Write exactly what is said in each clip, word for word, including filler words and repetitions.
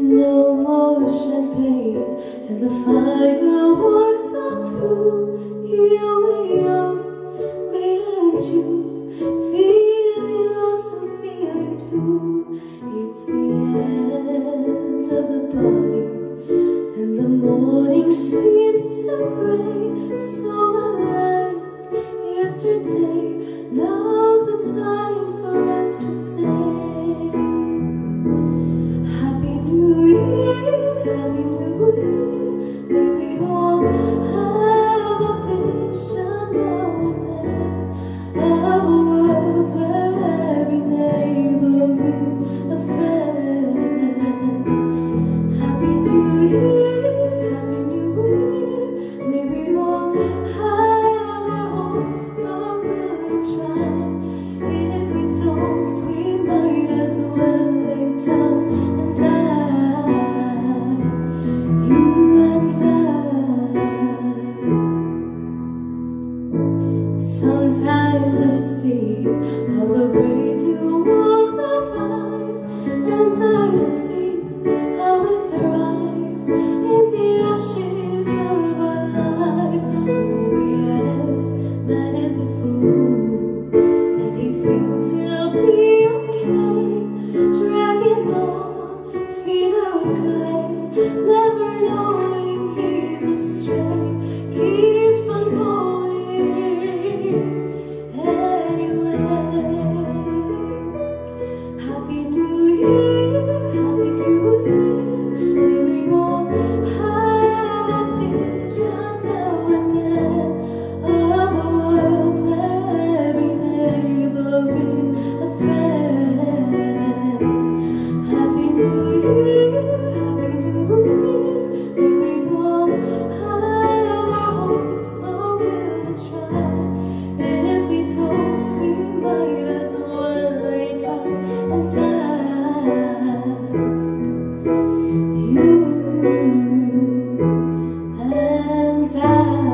No more champagne and the fireworks are through. Here we are, me and you, feeling lost and feeling blue. It's the end of the party, and the morning seems so gray, so unlike yesterday. Now's the time for us to say Happy New Year, Happy New Year. May we all have a vision now and then, have a world where every neighbor is a friend. Happy New Year, Happy New Year. May we all have our hopes, our will to try. And if we don't, we might as well lay down and die. You and I. Sometimes I see how the brave new world survives, and I see how it thrives in the ashes of our lives. Oh yes, man is a fool, and he thinks he'll be okay, dragging on feet of clay, never knowing he's astray, keeps on going anyway. Happy New Year, Happy New Year. May we all have a vision now and then, of a world where every neighbor is a friend. Happy New Year, Happy New Year. May we all have our hopes, our will to try. And if we don't, we might as well lay down and die. You and I.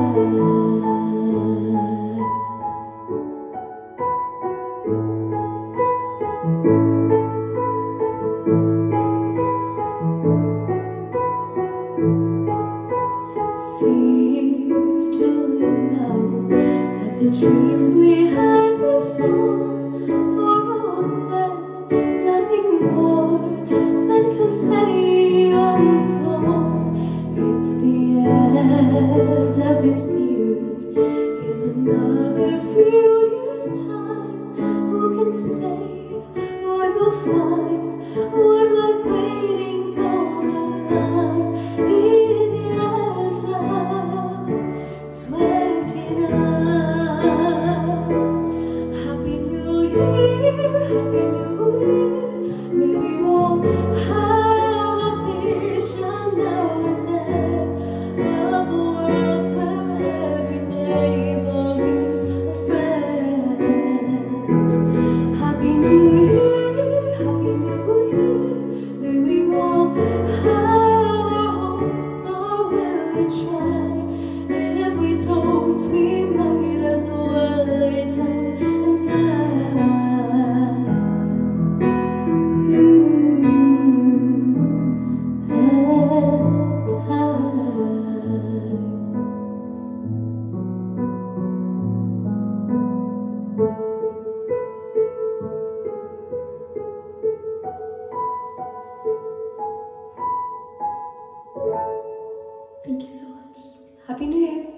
Seems to me now that the dreams we had before are all dead, nothing more than confetti on the floor. It's the end of this year. In another few years' time, who can say what we'll find, what lies waiting down the line in the end of twenty-nine. Happy New Year, Happy New Year. May we all have a vision now and then, of a world where every neighbor is a friend. Happy New Year, Happy New Year. May we all have our hopes, our will to try. And if we don't, we might as well lay down and die. You and I. Thank you so much. Happy New Year.